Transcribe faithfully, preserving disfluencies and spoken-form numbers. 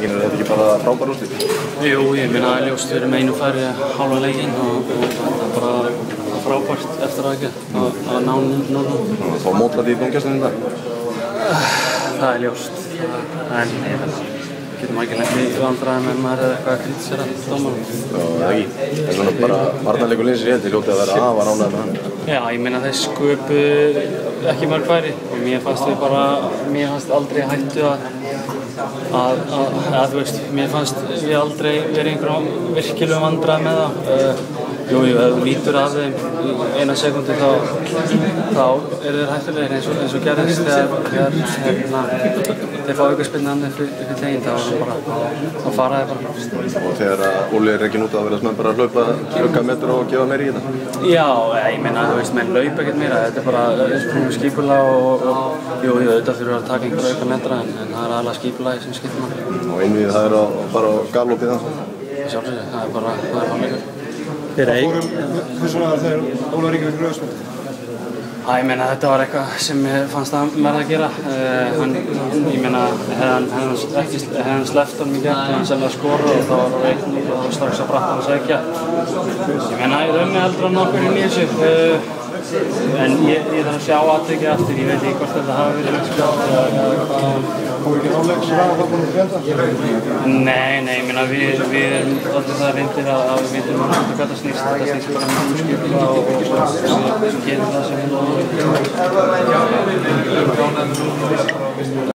leikinn, er þetta ekki bara frábær úrslit? Jú, ég meina að ljóst við erum einu færi hálfa leikinn og, og þetta er bara frábært eftir að að ná núna. Þá mótlaði í dómgæslunni í dag? Það er ljóst, en getum ekki lent í vandræðum ef maður er eitthvað að kritisera dómarann. Já, það ekki. Það er svona bara varnarleikur liðsins í heild, þið hljótið að vera afar ánægðir með hann. Já, ég meina þeir sköpu ekki mörg færi og mér fannst við bara, mér fannst aldrei hættu að að, að, að þú veist, mér fannst við aldrei verið einhverjum virkilegum vandræðum með það. Uh, jú, jú, ef þú lítur af þeim í eina sekundu þá, þá eru þeir hættulegir eins og, eins og gerðist þegar, þegar hérna, þeir fá aukaspyrnu annað fyrir teginn, þá bara, þá fara þeir bara. Og þegar Óli er ekki út að vera menn bara að hlaupa auka metra og gefa meira í þetta? Já, ég meina, þú veist, menn hlaupa ekkert meira, þetta er bara skipulag og, og jú, jú, auðvitað þurfa að taka einhverja auka metra en, en það er aðalega skipulagi sem skiptir mann. Og einvið það er á, bara á galopið það? Sjálfsögðu, það er bara, það er hálfleikur. Það fórum hversu svona þegar Óli Reykjavík rauðspildi? Já, ég meina þetta var eitthvað sem ég fannst að hann verða að gera. Uh, hann, ég meina, hefði hann, ekki, hefði hann sleppt honum í gegn, hefði hann selja að skora og þá var það reikn og þá var strax að bratta hann að segja. Ég meina, ég raunni heldur hann nokkur inn í þessu. Uh, en ég, ég þarf að sjá aðtökið aftur, ég veit ekki hvort þetta hafi verið leikskjátt eða hvað. Kom ekki náleiks ræða það búin að brenda? Nei, nei, ég meina við, við erum alltaf það reyndir að, að við veitum að þetta snýst, þetta snýst bara um skipula og, og, og sem gerir það sem við